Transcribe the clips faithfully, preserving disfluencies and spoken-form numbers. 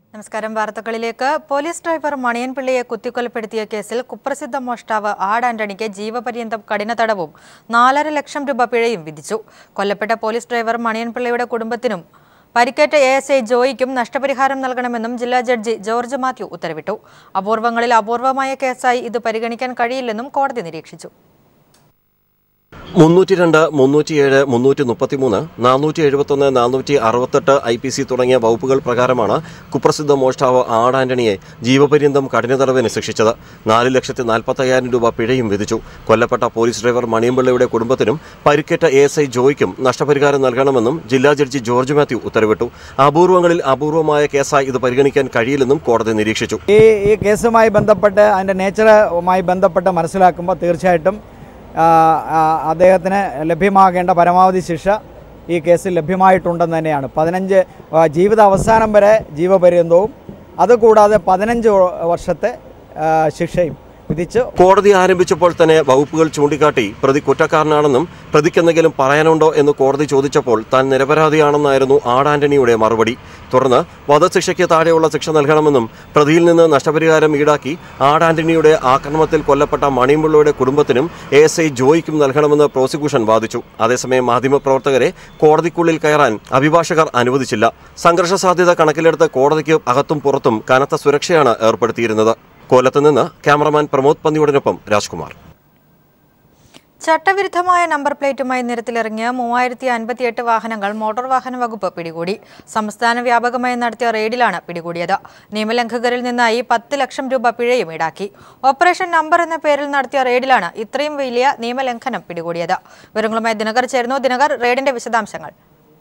നമസ്കാരം. വാർത്തകളിലേക്ക്. Police driver മണിയൻപിള്ളയെ കുത്തിക്കൊലപ്പെടുത്തിയ കേസിൽ കുപ്രസിദ്ധ മോഷ്ടാവ് ആഡ് ആന്റണിക്ക് ജീവപര്യന്തം കഠിന തടവും നാലര ലക്ഷം രൂപ പിഴയും വിധിച്ചു. കൊല്ലപ്പെട്ട പോലീസ് ഡ്രൈവർ മണിയൻപിള്ളയുടെ കുടുംബത്തിനും പരിക്കേറ്റ എ എസ് ഐ ജോയിക്കും നഷ്ടപരിഹാരം നൽകണമെന്നും ജില്ലാ ജഡ്ജി ജോർജ് മാത്യു ഉത്തരവിട്ടു. അപൂർവങ്ങളിൽ അപൂർവമായ കേസായി ഇത് പരിഗണിക്കാൻ കഴിയില്ലെന്നും കോടതി നിരീക്ഷിച്ചു. മുന്നൂറ്റി രണ്ട് മുന്നൂറ്റിയേഴ് മുന്നൂറ്റി മുപ്പത്തിമൂന്ന് നാനൂറ്റി എഴുപത്തൊന്ന് നാനൂറ്റി അറുപത്തെട്ട് ഐ പി സി തുടങ്ങിയ വകുപ്പുകൾ പ്രകാരമാണ് കുപ്രസിദ്ധ മോഷ്ടാവ് ആഡ് ആന്റണിയെ ജീവപര്യന്തം കഠിന തടവിന് ശിക്ഷിച്ചത്. നാല് ലക്ഷത്തി നാൽപ്പത്തയ്യായിരം രൂപ പിഴയും വിധിച്ചു. കൊല്ലപ്പെട്ട പോലീസ് ഡ്രൈവർ മണിയൻപിള്ളയുടെ കുടുംബത്തിനും പരിക്കേറ്റ എ എസ് ഐ ജോയിക്കും നഷ്ടപരിഹാരം നൽകണമെന്നും ജില്ലാ ജഡ്ജി ജോർജ് മാത്യു ഉത്തരവിട്ടു. അപൂർവങ്ങളിൽ അപൂർവമായ കേസായി ഇത് പരിഗണിക്കാൻ കഴിയില്ലെന്നും കോടതി നിരീക്ഷിച്ചു. ഈ കേസുമായി ബന്ധപ്പെട്ട് അതിൻ്റെ നേച്ചറുമായി ബന്ധപ്പെട്ട് മനസ്സിലാക്കുമ്പോൾ തീർച്ചയായിട്ടും അദ്ദേഹത്തിന് ലഭ്യമാകേണ്ട പരമാവധി ശിക്ഷ ഈ കേസിൽ ലഭ്യമായിട്ടുണ്ടെന്ന് തന്നെയാണ്. പതിനഞ്ച് ജീവിത അവസാനം വരെ ജീവപര്യന്തവും അതുകൂടാതെ പതിനഞ്ച് വർഷത്തെ ശിക്ഷയും വിധിച്ചു. കോടതി ആരംഭിച്ചപ്പോൾ തന്നെ വകുപ്പുകൾ ചൂണ്ടിക്കാട്ടി പ്രതി കുറ്റക്കാരനാണെന്നും പ്രതിക്കെന്തെങ്കിലും പറയാനുണ്ടോ എന്ന് കോടതി ചോദിച്ചപ്പോൾ താൻ നിരപരാധിയാണെന്നായിരുന്നു ആഡ് ആന്റണിയുടെ മറുപടി. തുടർന്ന് വധശിക്ഷയ്ക്ക് താഴെയുള്ള ശിക്ഷ നൽകണമെന്നും പ്രതിയിൽ നിന്ന് നഷ്ടപരിഹാരം ഈടാക്കി ആഡ് ആന്റണിയുടെ ആക്രമണത്തിൽ കൊല്ലപ്പെട്ട മണിയൻപിള്ളയുടെ കുടുംബത്തിനും എ എസ് ഐ ജോയിക്കും നൽകണമെന്ന് പ്രോസിക്യൂഷൻ വാദിച്ചു. അതേസമയം മാധ്യമപ്രവർത്തകരെ കോടതിക്കുള്ളിൽ കയറാൻ അഭിഭാഷകർ അനുവദിച്ചില്ല. സംഘർഷ സാധ്യത കണക്കിലെടുത്ത് കോടതിക്ക് അകത്തും പുറത്തും കനത്ത സുരക്ഷയാണ് ഏർപ്പെടുത്തിയിരുന്നത്. കൊല്ലത്ത് നിന്ന് ക്യാമറമാൻ പ്രമോദ് പന്നിയോടൊപ്പം രാജ്കുമാർ. ചട്ടവിരുദ്ധമായ നമ്പർ പ്ലേറ്റുമായി നിരത്തിലിറങ്ങിയ മൂവായിരത്തി അൻപത്തിയെട്ട് വാഹനങ്ങൾ മോട്ടോർ വാഹന വകുപ്പ് പിടികൂടി. സംസ്ഥാന വ്യാപകമായി നടത്തിയ റെയ്ഡിലാണ് പിടികൂടിയത്. നിയമലംഘകരിൽ നിന്നായി പത്ത് ലക്ഷം രൂപ പിഴയും ഈടാക്കി. ഓപ്പറേഷൻ നമ്പർ എന്ന പേരിൽ നടത്തിയ റെയ്ഡിലാണ് ഇത്രയും വലിയ നിയമലംഘനം പിടികൂടിയത്. വിവരങ്ങളുമായി ദിനകർ ചേർന്നു. ദിനകർ, റെയ്ഡിന്റെ വിശദാംശങ്ങൾ.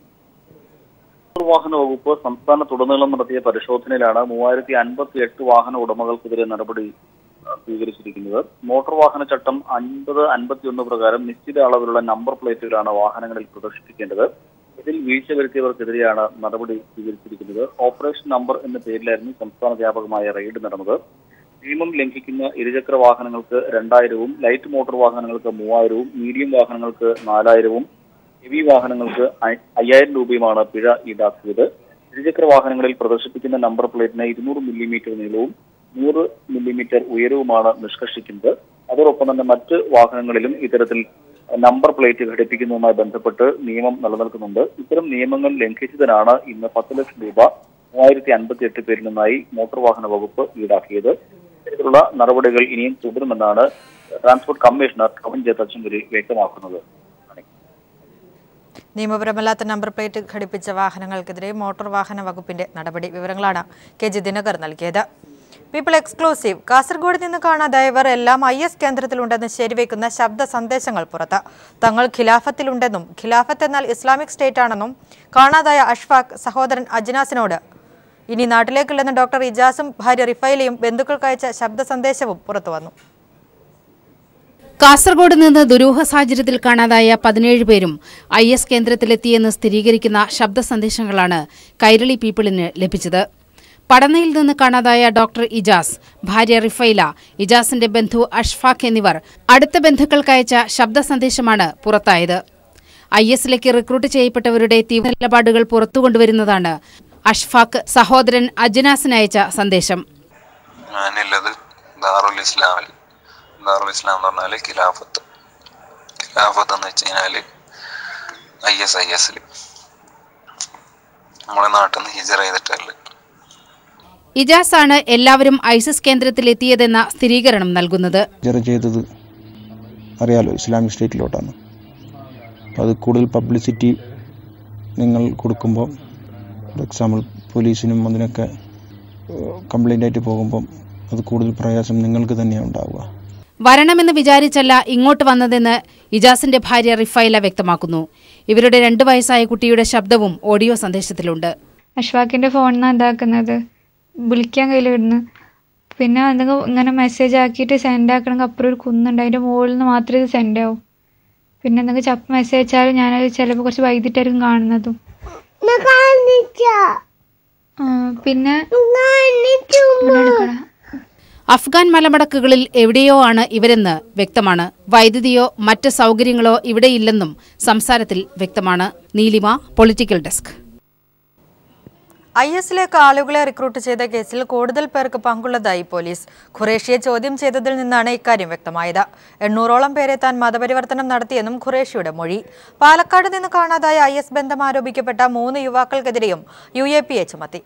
വാഹന വകുപ്പ് സംസ്ഥാനത്തുടനീളം നടത്തിയ പരിശോധനയിലാണ് മൂവായിരത്തി അൻപത്തി എട്ട് വാഹന ഉടമകൾക്കെതിരെ നടപടി സ്വീകരിച്ചിരിക്കുന്നത്. മോട്ടോർ വാഹന ചട്ടം അൻപത് അൻപത്തി ഒന്ന് പ്രകാരം നിശ്ചിത അളവിലുള്ള നമ്പർ പ്ലേറ്റുകളാണ് വാഹനങ്ങളിൽ പ്രദർശിപ്പിക്കേണ്ടത്. ഇതിൽ വീഴ്ച വരുത്തിയവർക്കെതിരെയാണ് നടപടി സ്വീകരിച്ചിരിക്കുന്നത്. ഓപ്പറേഷൻ നമ്പർ എന്ന പേരിലായിരുന്നു സംസ്ഥാന വ്യാപകമായ റെയ്ഡ് നടന്നത്. നിയമം ലംഘിക്കുന്ന ഇരുചക്ര വാഹനങ്ങൾക്ക് രണ്ടായിരവും ലൈറ്റ് മോട്ടോർ വാഹനങ്ങൾക്ക് മൂവായിരവും മീഡിയം വാഹനങ്ങൾക്ക് നാലായിരവും ഹെവി വാഹനങ്ങൾക്ക് അയ്യായിരം രൂപയുമാണ് പിഴ ഈടാക്കിയത്. ഇരുചക്ര വാഹനങ്ങളിൽ പ്രദർശിപ്പിക്കുന്ന നമ്പർ പ്ലേറ്റിന് ഇരുന്നൂറ് മില്ലിമീറ്റർ നീളവും നൂറ് മില്ലിമീറ്റർ ഉയരവുമാണ് നിഷ്കർഷിക്കുന്നത്. അതോടൊപ്പം തന്നെ മറ്റ് വാഹനങ്ങളിലും ഇത്തരത്തിൽ നമ്പർ പ്ലേറ്റ് ഘടിപ്പിക്കുന്നതുമായി ബന്ധപ്പെട്ട് നിയമം നിലനിൽക്കുന്നുണ്ട്. ഇത്തരം നിയമങ്ങൾ ലംഘിച്ചതിനാണ് ഇന്ന് പത്ത് ലക്ഷം രൂപ മൂവായിരത്തി അൻപത്തി എട്ട് പേരിൽ നിന്നായി മോട്ടോർ വാഹന വകുപ്പ് ഈടാക്കിയത്. ഇത്തരത്തിലുള്ള നടപടികൾ ഇനിയും തുടരുമെന്നാണ് ട്രാൻസ്പോർട്ട് കമ്മീഷണർ കവിൻ ജെ തച്ചങ്കരി വ്യക്തമാക്കുന്നത്. നിയമപരമല്ലാത്ത നമ്പർ പ്ലേറ്റ് ഘടിപ്പിച്ച വാഹനങ്ങൾക്കെതിരെ മോട്ടോർ വാഹന വകുപ്പിന്റെ നടപടി. വിവരങ്ങളാണ് കെ ജി ദിനകർ നൽകിയത്. People exclusive. കാസർഗോഡ് നിന്ന് കാണാതായവർ എല്ലാം ഐ എസ് കേന്ദ്രത്തിലുണ്ടെന്ന് ശരിവെക്കുന്ന ശബ്ദ സന്ദേശങ്ങൾ പുറത്ത്. തങ്ങൾ ഖിലാഫത്തിലുണ്ടെന്നും ഖിലാഫത്ത് എന്നാൽ ഇസ്ലാമിക് സ്റ്റേറ്റ് ആണെന്നും കാണാതായ അഷ്ഫാഖ് സഹോദരൻ അജ്നാസിനോട് ഇനി നാട്ടിലേക്കില്ലെന്ന് ഡോക്ടർ ഇജാസും ഭാര്യ റിഫൈലയും ബന്ധുക്കൾക്കയച്ച ശബ്ദ സന്ദേശവും പുറത്തുവന്നു. കാസർഗോഡ് നിന്ന് ദുരൂഹ സാഹചര്യത്തിൽ കാണാതായ പതിനേഴ് പേരും ഐ എസ് കേന്ദ്രത്തിലെത്തിയെന്ന് സ്ഥിരീകരിക്കുന്ന ശബ്ദ സന്ദേശങ്ങളാണ് കൈരളി പീപ്പിളിന് ലഭിച്ചത്. പടനയിൽ നിന്ന് കാണാതായ ഡോക്ടർ ഇജാസ്, ഭാര്യ റിഫൈല, ഇജാസിന്റെ ബന്ധു അഷ്ഫാഖ് എന്നിവർ അടുത്ത ബന്ധുക്കൾക്കയച്ച ശബ്ദ സന്ദേശമാണ് പുറത്തായത്. ഐ എസിലേക്ക് റിക്രൂട്ട് ചെയ്യപ്പെട്ടവരുടെ തീവ്ര നിലപാടുകൾ പുറത്തുകൊണ്ടുവരുന്നതാണ് അഷ്ഫാഖ് സഹോദരൻ അജ്നാസിനയച്ച സന്ദേശം. ദാറുൽ ഇസ്ലാം എന്ന് പറഞ്ഞാല് ഖിലാഫത്ത് ഖിലാഫത്ത് എന്ന് വെച്ച് കഴിഞ്ഞാല് ഐ എസ് ഐ എസിൽ നമ്മളെ നാട്ടിൽ നിന്ന് ഹിജറ ചെയ്തിട്ടല്ലേ. ഇജാസ് ആണ് എല്ലാവരും ഐസിസ് കേന്ദ്രത്തിൽ എത്തിയതെന്ന സ്ഥിരീകരണം നൽകുന്നത്. ഹിജറ ചെയ്തത് അറിയാലോ, ഇസ്ലാമിക് സ്റ്റേറ്റിലോട്ടാണ്. അപ്പോൾ അത് കൂടുതൽ പബ്ലിസിറ്റി നിങ്ങൾ കൊടുക്കുമ്പോൾ, ഫോർ എക്സാമ്പിൾ പോലീസിനും അതിനൊക്കെ കംപ്ലൈൻ്റ് ആയിട്ട് പോകുമ്പം അത് കൂടുതൽ പ്രയാസം നിങ്ങൾക്ക് തന്നെയാണ് ഉണ്ടാവുക. വരണമെന്ന് വിചാരിച്ചല്ല ഇങ്ങോട്ട് വന്നതെന്ന് ഇജാസിന്റെ ഭാര്യ റിഫൈല വ്യക്തമാക്കുന്നു. ഇവരുടെ രണ്ടു വയസ്സായ കുട്ടിയുടെ ശബ്ദവും ഓഡിയോ സന്ദേശത്തിലുണ്ട്. അഷ്ഫാഖിന്റെ ഫോണിനാണ് എന്താക്കുന്നത്, വിളിക്കാൻ കയ്യിലിടുന്നു. പിന്നെ എന്തെങ്കിലും ഇങ്ങനെ മെസ്സേജ് ആക്കിയിട്ട് സെൻഡ് ആക്കണമെങ്കിൽ അപ്പുറം ഒരു കുന്നുണ്ട്, അതിൻ്റെ മുകളിൽ നിന്ന് മാത്രമേ ഇത് സെൻഡ് ആവും. പിന്നെ എന്തെങ്കിലും ചപ്പ് മെസ്സേജ് അയച്ചാൽ ഞാനത് ചിലപ്പോൾ കുറച്ച് വൈകിട്ടായിരിക്കും കാണുന്നതും. പിന്നെ അഫ്ഗാൻ മലമടക്കുകളിൽ എവിടെയോ ആണ് ഇവരെന്ന് വ്യക്തമാണ്. വൈദ്യുതിയോ മറ്റ് സൗകര്യങ്ങളോ ഇവിടെയില്ലെന്നും സംസാരത്തിൽ വ്യക്തമാണ്. നീലിമ, പൊളിറ്റിക്കൽ ഡെസ്ക്. ഐ എസിലേക്ക് ആളുകളെ റിക്രൂട്ട് ചെയ്ത കേസിൽ കൂടുതൽ പേർക്ക് പങ്കുള്ളതായി പോലീസ്. ഖുറേഷിയെ ചോദ്യം ചെയ്തതിൽ നിന്നാണ് ഇക്കാര്യം വ്യക്തമായത്. എണ്ണൂറോളം പേരെ താൻ മതപരിവർത്തനം നടത്തിയെന്നും ഖുറേഷിയുടെ മൊഴി. പാലക്കാട് നിന്ന് കാണാതായ ഐ എസ് ബന്ധം ആരോപിക്കപ്പെട്ട മൂന്ന് യുവാക്കൾക്കെതിരെയും യു എ പി എ ചുമത്തി.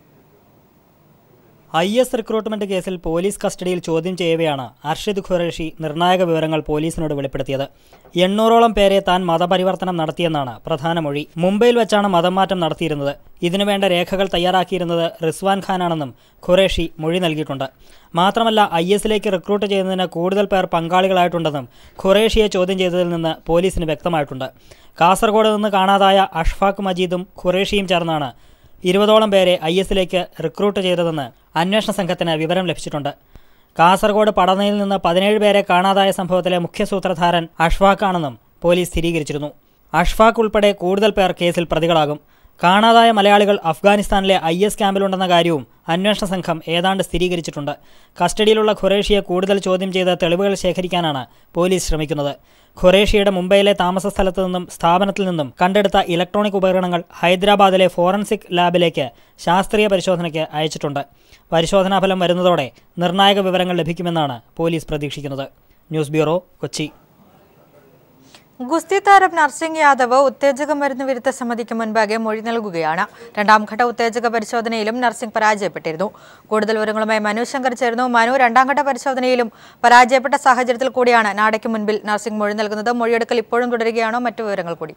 ഐ എസ് റിക്രൂട്ട്മെന്റ് കേസിൽ പോലീസ് കസ്റ്റഡിയിൽ ചോദ്യം ചെയ്യവെയാണ് അർഷിദ് ഖുറേഷി നിർണായക വിവരങ്ങൾ പോലീസിനോട് വെളിപ്പെടുത്തിയത്. എണ്ണൂറോളം പേരെ താൻ മതപരിവർത്തനം നടത്തിയെന്നാണ് പ്രധാന മൊഴി. മുംബൈയിൽ വെച്ചാണ് മതം മാറ്റം നടത്തിയിരുന്നത്. ഇതിനുവേണ്ട രേഖകൾ തയ്യാറാക്കിയിരുന്നത് റിസ്വാൻ ഖാനാണെന്നും ഖുറേഷി മൊഴി നൽകിയിട്ടുണ്ട്. മാത്രമല്ല ഐ എസിലേക്ക് റിക്രൂട്ട് ചെയ്യുന്നതിന് കൂടുതൽ പേർ പങ്കാളികളായിട്ടുണ്ടെന്നും ഖുറേഷിയെ ചോദ്യം ചെയ്തതിൽ നിന്ന് പോലീസിന് വ്യക്തമായിട്ടുണ്ട്. കാസർഗോഡ് നിന്ന് കാണാതായ അഷ്ഫാഖ് മജീദും ഖുറേഷിയും ചേർന്നാണ് ഇരുപതോളം പേരെ ഐ എസിലേക്ക് റിക്രൂട്ട് ചെയ്തതെന്ന് അന്വേഷണ സംഘത്തിന് വിവരം ലഭിച്ചിട്ടുണ്ട്. കാസർഗോഡ് പടനയിൽ നിന്ന് പതിനേഴ് പേരെ കാണാതായ സംഭവത്തിലെ മുഖ്യ സൂത്രധാരൻ അഷ്ഫാഖ് ആണെന്നും പോലീസ് സ്ഥിരീകരിച്ചിരുന്നു. അഷ്ഫാഖ് ഉൾപ്പെടെ കൂടുതൽ പേർ കേസിൽ പ്രതികളാകും. കാണാതായ മലയാളികൾ അഫ്ഗാനിസ്ഥാനിലെ ഐ എസ് ക്യാമ്പിലുണ്ടെന്ന കാര്യവും അന്വേഷണ സംഘം ഏതാണ്ട് സ്ഥിരീകരിച്ചിട്ടുണ്ട്. കസ്റ്റഡിയിലുള്ള ഖുറേഷിയെ കൂടുതൽ ചോദ്യം ചെയ്ത് തെളിവുകൾ ശേഖരിക്കാനാണ് പോലീസ് ശ്രമിക്കുന്നത്. ഖുറേഷിയുടെ മുംബൈയിലെ താമസ സ്ഥലത്തു നിന്നും സ്ഥാപനത്തിൽ നിന്നും കണ്ടെടുത്ത ഇലക്ട്രോണിക് ഉപകരണങ്ങൾ ഹൈദരാബാദിലെ ഫോറൻസിക് ലാബിലേക്ക് ശാസ്ത്രീയ പരിശോധനയ്ക്ക് അയച്ചിട്ടുണ്ട്. പരിശോധനാഫലം വരുന്നതോടെ നിർണായക വിവരങ്ങൾ ലഭിക്കുമെന്നാണ് പോലീസ് പ്രതീക്ഷിക്കുന്നത്. News bureau, Kochi. ഗുസ്തി താരം നർസിംഗ് യാദവ് ഉത്തേജക മരുന്ന് വിരുദ്ധ സമിതിക്ക് മുൻപാകെ മൊഴി നൽകുകയാണ്. രണ്ടാംഘട്ട ഉത്തേജക പരിശോധനയിലും നർസിംഗ് പരാജയപ്പെട്ടിരുന്നു. കൂടുതൽ വിവരങ്ങളുമായി മനു ശങ്കർ ചേർന്നു. മനു, രണ്ടാംഘട്ട പരിശോധനയിലും പരാജയപ്പെട്ട സാഹചര്യത്തിൽ കൂടിയാണ് നാടയ്ക്ക് മുൻപിൽ നർസിംഗ് മൊഴി നൽകുന്നത്. മൊഴിയെടുക്കൽ ഇപ്പോഴും തുടരുകയാണോ? മറ്റു വിവരങ്ങൾ കൂടി.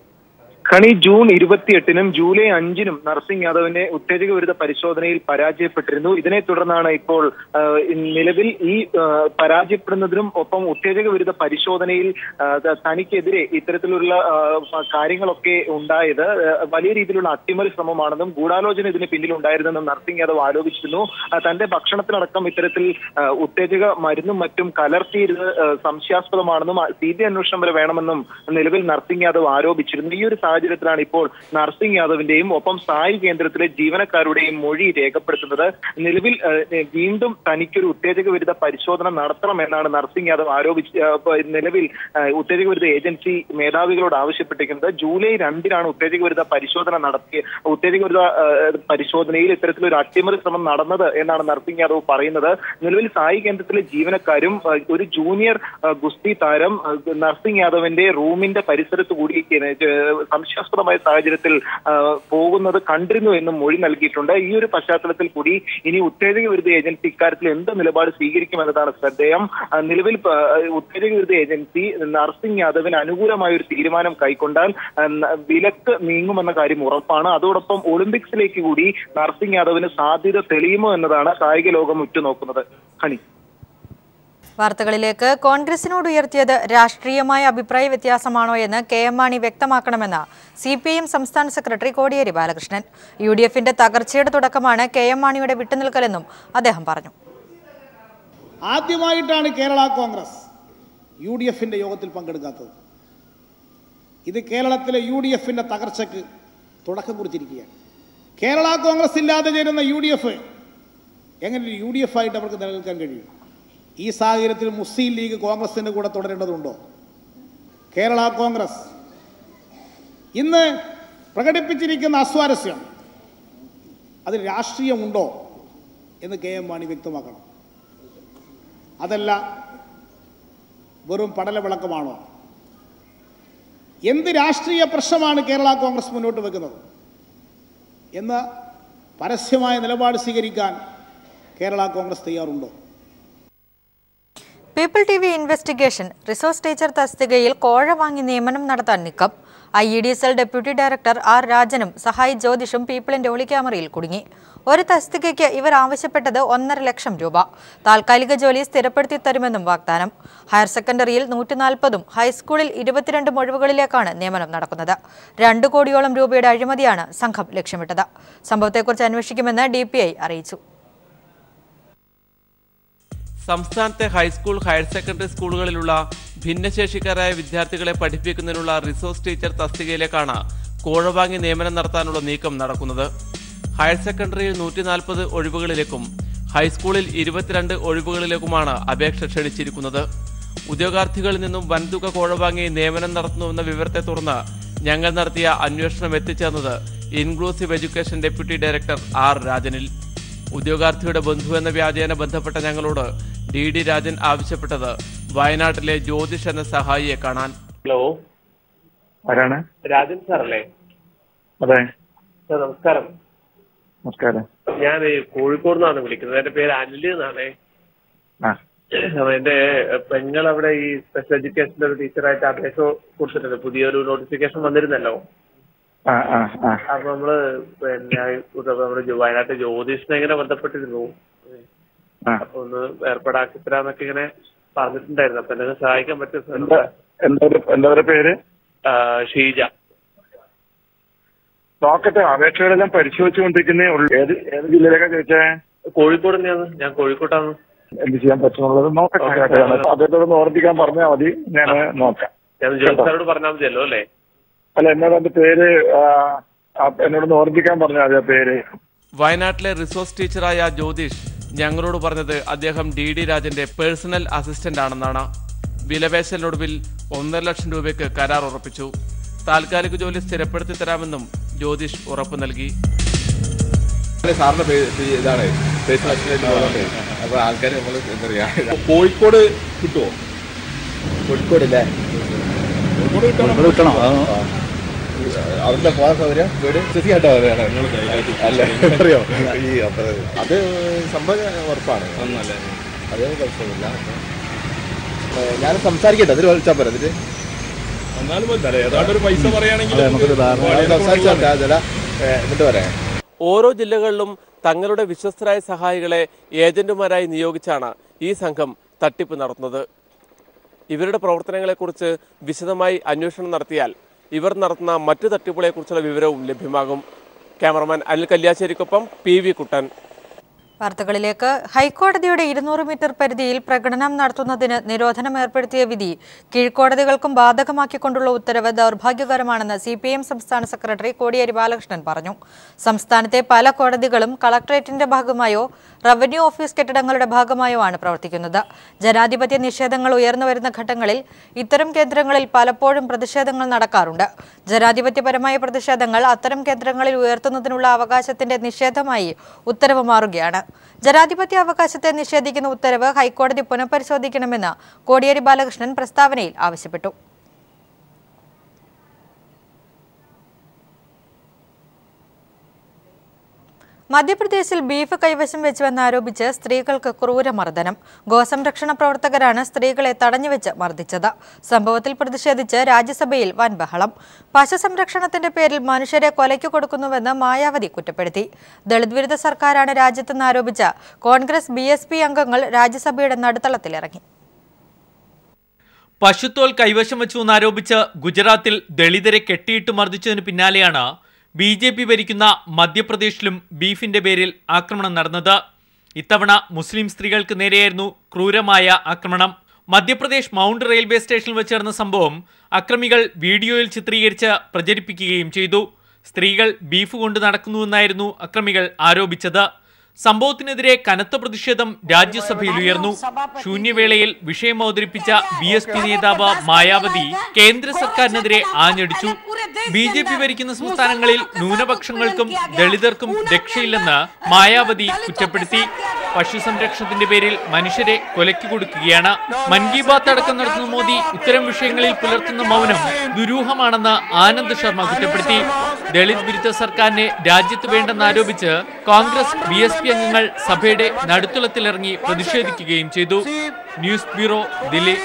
ഖണി ജൂൺ ഇരുപത്തിയെട്ടിനും ജൂലൈ അഞ്ചിനും നർസിംഗ് യാദവിന്റെ ഉത്തേജക വിരുദ്ധ പരിശോധനയിൽ പരാജയപ്പെട്ടിരുന്നു. ഇതിനെ തുടർന്നാണ് ഇപ്പോൾ നിലവിൽ ഈ പരാജയപ്പെടുന്നതിനും ഒപ്പം ഉത്തേജക വിരുദ്ധ പരിശോധനയിൽ തനിക്കെതിരെ ഇത്തരത്തിലുള്ള കാര്യങ്ങളൊക്കെ ഉണ്ടായത് വലിയ രീതിയിലുള്ള അട്ടിമറി ശ്രമമാണെന്നും ഗൂഢാലോചന ഇതിന് പിന്നിലുണ്ടായിരുന്നെന്നും നർസിംഗ് യാദവ് ആരോപിച്ചിരുന്നു. തന്റെ ഭക്ഷണത്തിനടക്കം ഇത്തരത്തിൽ ഉത്തേജക മരുന്നും മറ്റും കലർത്തിയിരുന്നത് സംശയാസ്പദമാണെന്നും സി ബി ഐ അന്വേഷണം വരെ വേണമെന്നും നിലവിൽ നർസിംഗ് യാദവ് ആരോപിച്ചിരുന്നു. ഈ ഒരു സാഹചര്യത്തിലാണ് ഇപ്പോൾ നർസിംഗ് യാദവിന്റെയും ഒപ്പം സായി കേന്ദ്രത്തിലെ ജീവനക്കാരുടെയും മൊഴി രേഖപ്പെടുത്തുന്നത്. നിലവിൽ വീണ്ടും തനിക്കൊരു ഉത്തേജക വിരുദ്ധ പരിശോധന നടത്തണമെന്നാണ് നർസിംഗ് യാദവ് ആരോപിച്ച് നിലവിൽ ഉത്തേജക വിരുദ്ധ ഏജൻസി മേധാവികളോട് ആവശ്യപ്പെട്ടിരിക്കുന്നത്. ജൂലൈ രണ്ടിനാണ് ഉത്തേജക വിരുദ്ധ പരിശോധന നടത്തിയ ഉത്തേജക വിരുദ്ധ പരിശോധനയിൽ ഇത്തരത്തിലൊരു അട്ടിമറി ശ്രമം നടന്നത് എന്നാണ് നർസിംഗ് യാദവ് പറയുന്നത്. നിലവിൽ സായി കേന്ദ്രത്തിലെ ജീവനക്കാരും ഒരു ജൂനിയർ ഗുസ്തി താരം നർസിംഗ് യാദവിന്റെ റൂമിന്റെ പരിസരത്ത് കൂടി സംശയാസ്പദമായ സാഹചര്യത്തിൽ പോകുന്നത് കണ്ടിരുന്നു എന്നും മൊഴി നൽകിയിട്ടുണ്ട്. ഈ ഒരു പശ്ചാത്തലത്തിൽ കൂടി ഇനി ഉത്തേജക വിരുദ്ധ ഏജൻസി ഇക്കാര്യത്തിൽ എന്ത് നിലപാട് സ്വീകരിക്കുമെന്നതാണ് ശ്രദ്ധേയം. നിലവിൽ ഉത്തേജക വിരുദ്ധ ഏജൻസി നർസിംഗ് യാദവിന് അനുകൂലമായ ഒരു തീരുമാനം കൈക്കൊണ്ടാൽ വിലക്ക് നീങ്ങുമെന്ന കാര്യം ഉറപ്പാണ്. അതോടൊപ്പം ഒളിമ്പിക്സിലേക്ക് കൂടി നർസിംഗ് യാദവിന് സാധ്യത തെളിയുമോ എന്നതാണ് കായിക ലോകം ഉറ്റുനോക്കുന്നത്. ഹണി, വാർത്തകളിലേക്ക്. കോൺഗ്രസിനോട് ഉയർത്തിയത് രാഷ്ട്രീയമായ അഭിപ്രായ വ്യത്യാസമാണോ എന്ന് കെ എം മാണി വ്യക്തമാക്കണമെന്ന് സി പി ഐ എം സംസ്ഥാന secretary Kodiyeri Balakrishnan. U D എഫിന്റെ തകർച്ചയുടെ തുടക്കമാണ് കെ എം മാണിയുടെ വിട്ടുനിൽക്കലെന്നും അദ്ദേഹം പറഞ്ഞു. ആദ്യമായിട്ടാണ് കേരള കോൺഗ്രസ് യു ഡി എഫിന്റെ യോഗത്തിൽ പങ്കെടുക്കാത്തത്. ഇത് കേരളത്തിലെ യു ഡി എഫിന്റെ തകർച്ചയ്ക്ക് തുടക്കം കുറിച്ചിരിക്കുകയാണ്. കേരള കോൺഗ്രസ് ഇല്ലാതെ ചേരുന്ന യു ഡി എഫ് എങ്ങനെ യു ഡി എഫ് ആയിട്ട് അവർക്ക് നിലനിൽക്കാൻ കഴിയും? ഈ സാഹചര്യത്തിൽ മുസ്ലിം ലീഗ് കോൺഗ്രസിൻ്റെ കൂടെ തുടരേണ്ടതുണ്ടോ? കേരള കോൺഗ്രസ് ഇന്ന് പ്രകടിപ്പിച്ചിരിക്കുന്ന അസ്വാരസ്യം അതിൽ രാഷ്ട്രീയമുണ്ടോ എന്ന് കെ എം മാണി വ്യക്തമാക്കണം. അതല്ല വെറും പടലവിളക്കമാണോ? എന്ത് രാഷ്ട്രീയ പ്രശ്നമാണ് കേരള കോൺഗ്രസ് മുന്നോട്ട് വെക്കുന്നത് എന്ന പരസ്യമായ നിലപാട് സ്വീകരിക്കാൻ കേരള കോൺഗ്രസ് തയ്യാറുണ്ടോ? People T V investigation resource teacher തസ്തികയിൽ കോഴ വാങ്ങി നിയമനം നടത്താൻ നീക്കം. I E D S L deputy director R രാജനും സഹായി ജ്യോതിഷും പീപ്പിളിന്റെ ഒളിക്യാമറയിൽ കുടുങ്ങി. ഒരു തസ്തികയ്ക്ക് ഇവർ ആവശ്യപ്പെട്ടത് ഒന്നര ലക്ഷം രൂപ. താൽക്കാലിക ജോലി സ്ഥിരപ്പെടുത്തി തരുമെന്നും വാഗ്ദാനം. ഹയർ സെക്കൻഡറിയിൽ നൂറ്റി നാൽപ്പതും ഹൈസ്കൂളിൽ ഇരുപത്തിരണ്ടും ഒഴിവുകളിലേക്കാണ് നിയമനം നടക്കുന്നത്. രണ്ടു കോടിയോളം രൂപയുടെ അഴിമതിയാണ് സംഘം ലക്ഷ്യമിട്ടത്. സംഭവത്തെക്കുറിച്ച് അന്വേഷിക്കുമെന്ന് ഡി പി ഐ അറിയിച്ചു. സംസ്ഥാനത്തെ ഹൈസ്കൂൾ, ഹയർ സെക്കൻഡറി സ്കൂളുകളിലുള്ള ഭിന്നശേഷിക്കാരായ വിദ്യാർത്ഥികളെ പഠിപ്പിക്കുന്നതിനുള്ള റിസോഴ്സ് ടീച്ചർ തസ്തികയിലേക്കാണ് കോഴ വാങ്ങി നിയമനം നടത്താനുള്ള നീക്കം നടക്കുന്നത്. ഹയർ സെക്കൻഡറിയിൽ നൂറ്റി നാൽപ്പത് ഒഴിവുകളിലേക്കും ഹൈസ്കൂളിൽ ഇരുപത്തിരണ്ട് ഒഴിവുകളിലേക്കുമാണ് അപേക്ഷ ക്ഷണിച്ചിരിക്കുന്നത്. ഉദ്യോഗാർത്ഥികളിൽ നിന്നും വൻതുക കോഴ വാങ്ങി നിയമനം നടത്തുന്നുവെന്ന വിവരത്തെ തുടർന്ന് ഞങ്ങൾ നടത്തിയ അന്വേഷണം എത്തിച്ചേർന്നത് inclusive education deputy director R രാജനിൽ. ഉദ്യോഗാർത്ഥിയുടെ ബന്ധു എന്ന വ്യാജേന ബന്ധപ്പെട്ട ഞങ്ങളോട് ഡി ഡി രാജൻ ആവശ്യപ്പെട്ടത് വയനാട്ടിലെ ജ്യോതിഷ് എന്ന സഹായിയെ കാണാൻ. ഹലോ, ആരാണ്? രാജൻ സാറല്ലേ? അതെ സാർ, നമസ്കാരം. നമസ്കാരം. ഞാൻ കോഴിക്കോട് നിന്നാണ് വിളിക്കുന്നത്. എന്റെ പേര് അനിൽ എന്നാണേ. എന്റെ പെങ്ങൾ അവിടെ ഈ സ്പെഷ്യൽ എഡ്യൂക്കേഷന്റെ ഒരു ടീച്ചറായിട്ട് അപേക്ഷ കൊടുത്തിട്ടുണ്ട്. പുതിയൊരു നോട്ടിഫിക്കേഷൻ വന്നിരുന്നല്ലോ. അപ്പൊ നമ്മള് പിന്നെ നമ്മുടെ വയനാട്ടിൽ ജ്യോതിഷിനെ ഇങ്ങനെ ബന്ധപ്പെട്ടിരുന്നു. അപ്പൊ ഒന്ന് ഏർപ്പാടാക്കി തരാന്നൊക്കെ ഇങ്ങനെ പറഞ്ഞിട്ടുണ്ടായിരുന്നു. അപ്പൊ എന്തെങ്കിലും സഹായിക്കാൻ പറ്റുമോ? എന്താ പേര്? ഷീജ. നോക്കട്ടെ, അപേക്ഷകളെല്ലാം പരിശോധിച്ചുകൊണ്ടിരിക്കുന്നേ ഉള്ളൂ. ഏത് ഏത് ജില്ലയിലേക്കാ ചോദിച്ചേ? കോഴിക്കോട് തന്നെയാണ്. ഞാൻ കോഴിക്കോട്ടാണ്. എന്ത് ചെയ്യാൻ പറ്റുന്നുള്ളത് നോക്കട്ടെ. അദ്ദേഹത്തോടൊന്ന് ഓർമ്മിക്കാൻ പറഞ്ഞാൽ മതി, ഞാൻ നോക്കാം. ഞാൻ ജോലിക്കാരോട് പറഞ്ഞാൽ മതിയല്ലോ അല്ലേ? അല്ല, എന്നോട് എന്റെ പേര് എന്നോടൊന്ന് ഓർമ്മിക്കാൻ പറഞ്ഞാൽ മതി ആ പേര്. വയനാട്ടിലെ റിസോഴ്സ് ടീച്ചറായ ജ്യോതിഷ് ഞങ്ങളോട് പറഞ്ഞത് അദ്ദേഹം ഡി ഡി രാജന്റെ പേഴ്സണൽ അസിസ്റ്റന്റ് ആണെന്നാണ്. വിലപേശലിനൊടുവിൽ ഒന്നര ലക്ഷം രൂപയ്ക്ക് കരാർ ഉറപ്പിച്ചു. താൽക്കാലിക ജോലി സ്ഥിരപ്പെടുത്തി തരാമെന്നും ജ്യോതിഷ് ഉറപ്പു നൽകി. സാറിന്റെ ഇതാണ് പേഴ്സണൽ അസിസ്റ്റന്റ്. അപ്പൊ ആൾക്കാർ നമ്മൾ എന്താ പറയാ, കോഴിക്കോട് കിട്ടുമോ? കോഴിക്കോട് ഇല്ലേ? കോഴിക്കോട് കിട്ടണം. അവിടെ പോകാൻ സൗകര്യം വീട് ശരിയായിട്ടോ? അല്ല, അറിയോ? ഈ അപ്പൊ അത് സംഭവം ഉറപ്പാണ്. ഒന്നല്ലേ, അതേ കുഴപ്പമൊന്നുമില്ല. ഞാൻ സംസാരിക്കട്ടെ, അതിൽ വിളിച്ചാൽ പോരാ. അതില് എന്നിട്ട് പറയാം. ഓരോ ജില്ലകളിലും തങ്ങളുടെ വിശ്വസ്തരായ സഹായികളെ ഏജന്റുമാരായി നിയോഗിച്ചാണ് ഈ സംഘം തട്ടിപ്പ് നടത്തുന്നത്. ഇവരുടെ പ്രവർത്തനങ്ങളെക്കുറിച്ച് വിശദമായി അന്വേഷണം നടത്തിയാൽ ഇവർ നടത്തുന്ന മറ്റു തട്ടിപ്പുകളെക്കുറിച്ചുള്ള വിവരവും ലഭ്യമാകും. ക്യാമറമാൻ അനിൽ കല്യാശ്ശേരിക്കൊപ്പം പി വി കുട്ടൻ. വാർത്തകളിലേക്ക്. ഹൈക്കോടതിയുടെ ഇരുന്നൂറ് മീറ്റർ പരിധിയിൽ പ്രകടനം നടത്തുന്നതിന് നിരോധനം ഏർപ്പെടുത്തിയ വിധി കീഴ്ക്കോടതികൾക്കും ബാധകമാക്കിക്കൊണ്ടുള്ള ഉത്തരവ് ദൗർഭാഗ്യകരമാണെന്ന് സി പി എം സംസ്ഥാന സെക്രട്ടറി കോടിയേരി ബാലകൃഷ്ണൻ പറഞ്ഞു. സംസ്ഥാനത്തെ പല കോടതികളും കളക്ടറേറ്റിന്റെ ഭാഗമായോ റവന്യൂ ഓഫീസ് കെട്ടിടങ്ങളുടെ ഭാഗമായോ ആണ് പ്രവർത്തിക്കുന്നത്. ജനാധിപത്യ നിഷേധങ്ങൾ ഉയർന്നുവരുന്ന ഘട്ടങ്ങളിൽ ഇത്തരം കേന്ദ്രങ്ങളിൽ പലപ്പോഴും പ്രതിഷേധങ്ങൾ നടക്കാറുണ്ട്. ജനാധിപത്യപരമായ പ്രതിഷേധങ്ങൾ അത്തരം കേന്ദ്രങ്ങളിൽ ഉയർത്തുന്നതിനുള്ള അവകാശത്തിന്റെ നിഷേധമായി ഉത്തരവ് മാറുകയാണ്. ജനാധിപത്യ അവകാശത്തെ നിഷേധിക്കുന്ന ഉത്തരവ് ഹൈക്കോടതി പുനഃപരിശോധിക്കണമെന്ന് കോടിയേരി ബാലകൃഷ്ണൻ പ്രസ്താവനയിൽ ആവശ്യപ്പെട്ടു. മധ്യപ്രദേശിൽ ബീഫ് കൈവശം വെച്ചുവെന്നാരോപിച്ച് സ്ത്രീകൾക്ക് ക്രൂരമർദ്ദനം. ഗോസംരക്ഷണ പ്രവർത്തകരാണ് സ്ത്രീകളെ തടഞ്ഞുവെച്ച് മർദ്ദിച്ചത്. സംഭവത്തിൽ പ്രതിഷേധിച്ച് രാജ്യസഭയിൽ വൻ ബഹളം. പശുസംരക്ഷണത്തിന്റെ പേരിൽ മനുഷ്യരെ കൊലയ്ക്ക് കൊടുക്കുന്നുവെന്ന് മായാവതി കുറ്റപ്പെടുത്തി. ദളിത് വിരുദ്ധ സർക്കാരാണ് രാജ്യത്തെന്ന് ആരോപിച്ച കോൺഗ്രസ് ബി എസ് പി അംഗങ്ങൾ രാജ്യസഭയുടെ നടുത്തളത്തിലിറങ്ങി. പശുത്തോൽ കൈവശം വെച്ചുവെന്നാരോപിച്ച് ഗുജറാത്തിൽ ദളിതരെ കെട്ടിയിട്ട് മർദ്ദിച്ചതിന് പിന്നാലെയാണ് ബി ജെ പി ഭരിക്കുന്ന മധ്യപ്രദേശിലും ബീഫിന്റെ പേരിൽ ആക്രമണം നടന്നത്. ഇത്തവണ മുസ്ലിം സ്ത്രീകൾക്ക് നേരെയായിരുന്നു ക്രൂരമായ ആക്രമണം. മധ്യപ്രദേശ് മൗണ്ട് റെയിൽവേ സ്റ്റേഷനിൽ വെച്ച് നടന്ന സംഭവം അക്രമികൾ വീഡിയോയിൽ ചിത്രീകരിച്ച് പ്രചരിപ്പിക്കുകയും ചെയ്തു. സ്ത്രീകൾ ബീഫ് കൊണ്ട് നടക്കുന്നുവെന്നായിരുന്നു അക്രമികൾ ആരോപിച്ചത്. സംഭവത്തിനെതിരെ കനത്ത പ്രതിഷേധം രാജ്യസഭയിൽ ഉയർന്നു. ശൂന്യവേളയിൽ വിഷയം അവതരിപ്പിച്ച ബി എസ് പി നേതാവ് മായാവതി കേന്ദ്ര സർക്കാരിനെതിരെ ആഞ്ഞടിച്ചു. ബി ജെ പി ഭരിക്കുന്ന സംസ്ഥാനങ്ങളിൽ ന്യൂനപക്ഷങ്ങൾക്കും ദളിതർക്കും രക്ഷയില്ലെന്ന് മായാവതി കുറ്റപ്പെടുത്തി. പശു സംരക്ഷണത്തിന്റെ പേരിൽ മനുഷ്യരെ കൊലയ്ക്ക് കൊടുക്കുകയാണ്. മൻ കി ബാത്ത് അടക്കം നടത്തുന്ന മോദി ഇത്തരം വിഷയങ്ങളിൽ പുലർത്തുന്ന മൗനം ദുരൂഹമാണെന്ന് ആനന്ദ് ശർമ്മ കുറ്റപ്പെടുത്തി. ദളിത് വിരുദ്ധ സർക്കാരിനെ രാജ്യത്ത് വേണ്ടെന്നാരോപിച്ച് കോൺഗ്രസ് ബി എസ് പി അംഗങ്ങൾ സഭയുടെ നടുത്തളത്തിലിറങ്ങി പ്രതിഷേധിക്കുകയും ചെയ്തു. News bureau, Delhi.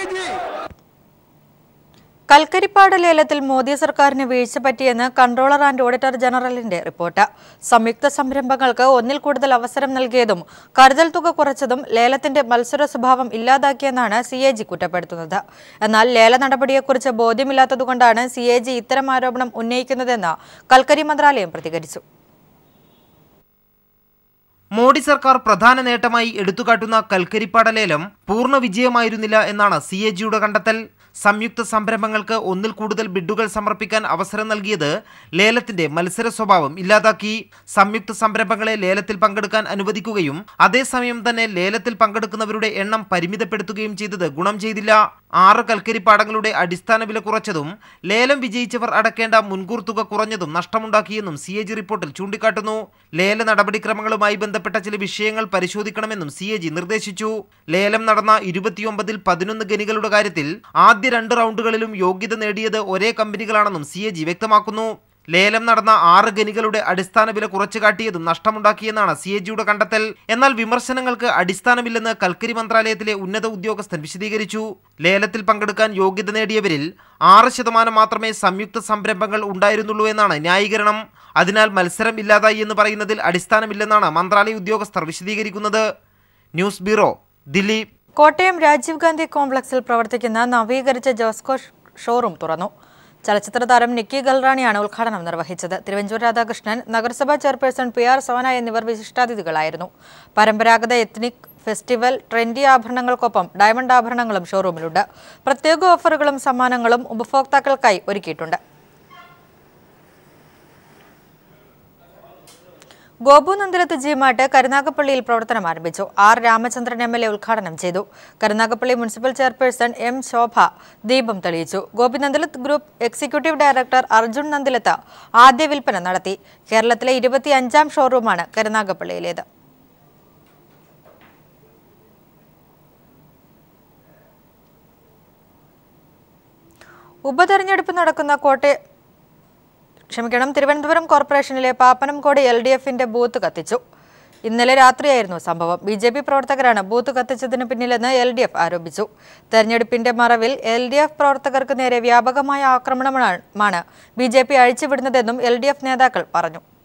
കൽക്കരിപ്പാട് ലേലത്തിൽ മോദി സർക്കാരിന് വീഴ്ച പറ്റിയെന്ന് കൺട്രോളർ ആൻഡ് ഓഡിറ്റർ ജനറലിന്റെ റിപ്പോർട്ട്. സംയുക്ത സംരംഭങ്ങൾക്ക് ഒന്നിൽ കൂടുതൽ അവസരം നൽകിയതും കരുതൽ തുക കുറച്ചതും ലേലത്തിന്റെ മത്സര സ്വഭാവം ഇല്ലാതാക്കിയെന്നാണ് സി എ ജി കുറ്റപ്പെടുത്തുന്നത്. എന്നാൽ ലേല നടപടിയെക്കുറിച്ച് ബോധ്യമില്ലാത്തതുകൊണ്ടാണ് സി എ ജി ഇത്തരം ആരോപണം ഉന്നയിക്കുന്നതെന്ന് കൽക്കരി മന്ത്രാലയം പ്രതികരിച്ചു. മോഡി സർക്കാർ പ്രധാന നേട്ടമായി എടുത്തുകാട്ടുന്ന കൽക്കരിപ്പാട ലേലം പൂർണ്ണ വിജയമായിരുന്നില്ല എന്നാണ് സി എ ജിയുടെ കണ്ടെത്തൽ. സംയുക്ത സംരംഭങ്ങൾക്ക് ഒന്നിൽ കൂടുതൽ ബിഡുകൾ സമർപ്പിക്കാൻ അവസരം നൽകിയത് ലേലത്തിന്റെ മത്സര സ്വഭാവം ഇല്ലാതാക്കി. സംയുക്ത സംരംഭങ്ങളെ ലേലത്തിൽ പങ്കെടുക്കാൻ അനുവദിക്കുകയും അതേസമയം തന്നെ ലേലത്തിൽ പങ്കെടുക്കുന്നവരുടെ എണ്ണം പരിമിതപ്പെടുത്തുകയും ചെയ്തത് ഗുണം ചെയ്തില്ല. ആറ് കൽക്കരി പാടങ്ങളുടെ അടിസ്ഥാന വില കുറച്ചതും ലേലം വിജയിച്ചവർ അടക്കേണ്ട മുൻകൂർ തുക കുറഞ്ഞതും നഷ്ടമുണ്ടാക്കിയെന്നും സി എ ജി റിപ്പോർട്ടിൽ ചൂണ്ടിക്കാട്ടുന്നു. ലേല നടപടിക്രമങ്ങളുമായി ബന്ധപ്പെട്ട ചില വിഷയങ്ങൾ പരിശോധിക്കണമെന്നും സി എ ജി നിർദ്ദേശിച്ചു. ലേലം നടന്ന ഇരുപത്തിയൊമ്പതിൽ പതിനൊന്ന് ഖനികളുടെ കാര്യത്തിൽ ആദ്യ രണ്ട് റൗണ്ടുകളിലും യോഗ്യത നേടിയത് ഒരേ കമ്പനികളാണെന്നും സി എ ജി വ്യക്തമാക്കുന്നു. ലേലം നടന്ന ആറ് ഖനികളുടെ അടിസ്ഥാന വില കുറച്ചു കാട്ടിയതും നഷ്ടമുണ്ടാക്കിയെന്നാണ് സി എ ജിയുടെ കണ്ടെത്തൽ. എന്നാൽ വിമർശനങ്ങൾക്ക് അടിസ്ഥാനമില്ലെന്ന് കൽക്കരി മന്ത്രാലയത്തിലെ ഉന്നത ഉദ്യോഗസ്ഥൻ വിശദീകരിച്ചു. ലേലത്തിൽ പങ്കെടുക്കാൻ യോഗ്യത നേടിയവരിൽ ആറ് ശതമാനം മാത്രമേ സംയുക്ത സംരംഭങ്ങൾ ഉണ്ടായിരുന്നുള്ളൂ എന്നാണ് ന്യായീകരണം. അതിനാൽ മത്സരം ഇല്ലാതായി എന്ന് പറയുന്നതിൽ അടിസ്ഥാനമില്ലെന്നാണ് മന്ത്രാലയ ഉദ്യോഗസ്ഥർ വിശദീകരിക്കുന്നത്. News bureau, Delhi. കോട്ടയം രാജീവ് ഗാന്ധി കോംപ്ലക്സിൽ പ്രവർത്തിക്കുന്ന നവീകരിച്ച ജോസ്കോ ഷോറൂം തുറന്നു. ചലച്ചിത്ര താരം നിക്കി ഗൽറാണിയാണ് ഉദ്ഘാടനം നിർവഹിച്ചത്. തിരുവഞ്ചൂർ രാധാകൃഷ്ണൻ, നഗരസഭാ ചെയർപേഴ്സൺ പി ആർ സോന എന്നിവർ വിശിഷ്ടാതിഥികളായിരുന്നു. പരമ്പരാഗത എത്നിക് ഫെസ്റ്റിവൽ ട്രെൻഡി ആഭരണങ്ങൾക്കൊപ്പം ഡയമണ്ട് ആഭരണങ്ങളും ഷോറൂമിലുണ്ട്. പ്രത്യേക ഓഫറുകളും സമ്മാനങ്ങളും ഉപഭോക്താക്കൾക്കായി ഒരുക്കിയിട്ടുണ്ട്. ഗോപു നന്ദിലത്ത് ജിമാട്ട് കരുനാഗപ്പള്ളിയിൽ പ്രവർത്തനം ആരംഭിച്ചു. R Ramachandran M L A ഉദ്ഘാടനം ചെയ്തു. Karunagappally municipal chairperson M Shobha ദീപം തെളിയിച്ചു. Gopi Nandilath group executive director Arjun Nandilath ആദ്യ വിൽപ്പന നടത്തി. കേരളത്തിലെ ഇരുപത്തി അഞ്ചാം ഷോറൂമാണ് കരുനാഗപ്പള്ളിയിലേത്. ഉപതെരഞ്ഞെടുപ്പ് നടക്കുന്ന കോട്ടയം ക്ഷമിക്കണം തിരുവനന്തപുരം കോർപ്പറേഷനിലെ പാപ്പനംകോട് എൽ ഡി എഫിന്റെ ബൂത്ത് കത്തിച്ചു. ഇന്നലെ രാത്രിയായിരുന്നു സംഭവം. ബി ജെ പി പ്രവർത്തകരാണ് ബൂത്ത് കത്തിച്ചതിന് പിന്നിലെന്ന് എൽ ഡി എഫ് ആരോപിച്ചു. തെരഞ്ഞെടുപ്പിന്റെ മറവിൽ എൽ ഡി എഫ് പ്രവർത്തകർക്ക് നേരെ വ്യാപകമായ ആക്രമണമാണ് ബി ജെ പി അഴിച്ചുവിടുന്നതെന്നും എൽ ഡി എഫ് നേതാക്കൾ പറഞ്ഞു.